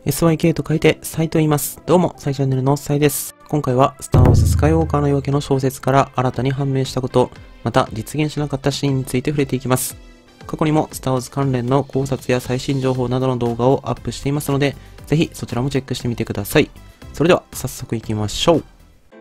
SYK と書いてサイと言います。どうも、サイチャンネルのサイです。今回はスターウォーズスカイウォーカーの夜明けの小説から新たに判明したこと、また実現しなかったシーンについて触れていきます。過去にもスターウォーズ関連の考察や最新情報などの動画をアップしていますので、ぜひそちらもチェックしてみてください。それでは早速行きましょう。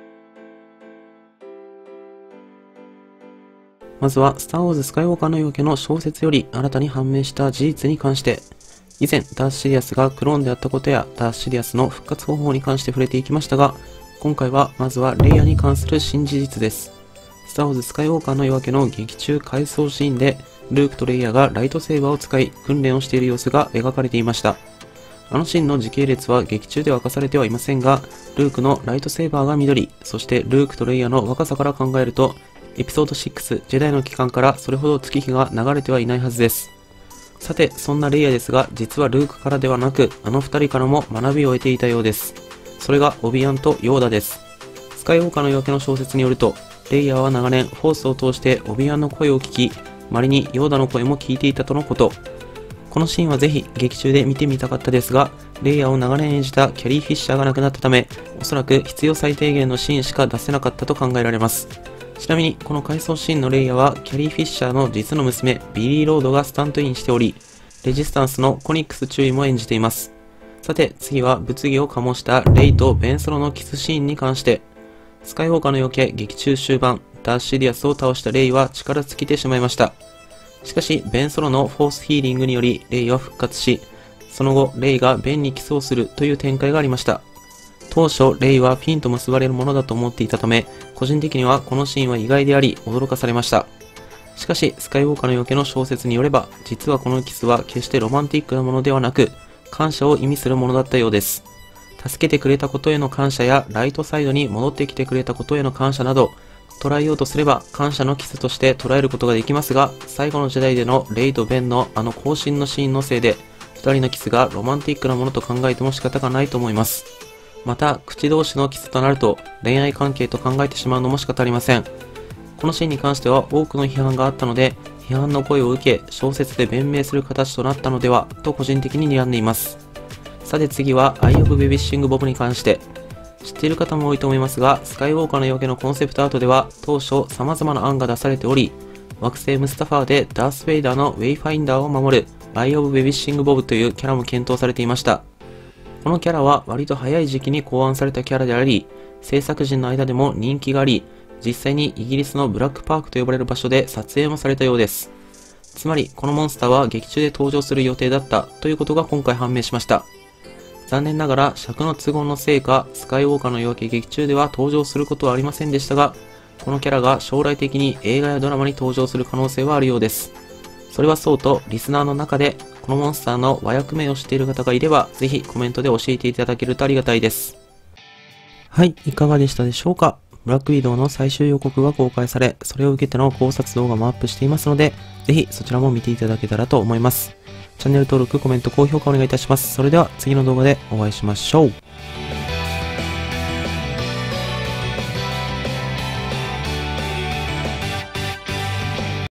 まずはスターウォーズスカイウォーカーの夜明けの小説より新たに判明した事実に関して、以前、ダース・シディアスがクローンであったことや、ダース・シディアスの復活方法に関して触れていきましたが、今回はまずはレイヤに関する新事実です。スター・ウォーズ・スカイウォーカーの夜明けの劇中回想シーンで、ルークとレイヤがライトセーバーを使い、訓練をしている様子が描かれていました。あのシーンの時系列は劇中では明かされてはいませんが、ルークのライトセーバーが緑、そしてルークとレイヤの若さから考えると、エピソード6、ジェダイの帰還からそれほど月日が流れてはいないはずです。さて、そんなレイヤですが、実はルークからではなく、あの二人からも学びを得ていたようです。それがオビアンとヨーダです。スカイウォーカーの夜明けの小説によると、レイヤーは長年フォースを通してオビアンの声を聞き、稀にヨーダの声も聞いていたとのこと。このシーンはぜひ劇中で見てみたかったですが、レイヤーを長年演じたキャリー・フィッシャーが亡くなったため、おそらく必要最低限のシーンしか出せなかったと考えられます。ちなみに、この回想シーンのレイヤは、キャリー・フィッシャーの実の娘、ビリー・ロードがスタントインしており、レジスタンスのコニックス中尉も演じています。さて、次は物議を醸したレイとベンソロのキスシーンに関して、スカイウォーカーの夜明け劇中終盤、ダース・シディアスを倒したレイは力尽きてしまいました。しかし、ベンソロのフォースヒーリングにより、レイは復活し、その後、レイがベンにキスをするという展開がありました。当初、レイはフィンと結ばれるものだと思っていたため、個人的にはこのシーンは意外であり、驚かされました。しかし、スカイウォーカーの夜明けの小説によれば、実はこのキスは決してロマンティックなものではなく、感謝を意味するものだったようです。助けてくれたことへの感謝や、ライトサイドに戻ってきてくれたことへの感謝など、捉えようとすれば感謝のキスとして捉えることができますが、最後の時代でのレイとベンのあの更新のシーンのせいで、二人のキスがロマンティックなものと考えても仕方がないと思います。また、口同士のキスとなると、恋愛関係と考えてしまうのも仕方ありません。このシーンに関しては多くの批判があったので、批判の声を受け、小説で弁明する形となったのでは、と個人的に睨んでいます。さて次は、アイ・オブ・ベビッシング・ボブに関して。知っている方も多いと思いますが、スカイウォーカーの夜明けのコンセプトアートでは、当初様々な案が出されており、惑星ムスタファーでダース・ベイダーのウェイファインダーを守る、アイ・オブ・ベビッシング・ボブというキャラも検討されていました。このキャラは割と早い時期に考案されたキャラであり、制作陣の間でも人気があり、実際にイギリスのブラックパークと呼ばれる場所で撮影もされたようです。つまり、このモンスターは劇中で登場する予定だったということが今回判明しました。残念ながら尺の都合のせいか、スカイウォーカーの夜明け劇中では登場することはありませんでしたが、このキャラが将来的に映画やドラマに登場する可能性はあるようです。それはそうと、リスナーの中で、このモンスターの和訳名を知っている方がいれば、ぜひコメントで教えていただけるとありがたいです。はい、いかがでしたでしょうか。ブラックウィドウの最終予告が公開され、それを受けての考察動画もアップしていますので、ぜひそちらも見ていただけたらと思います。チャンネル登録、コメント、高評価お願いいたします。それでは次の動画でお会いしましょう。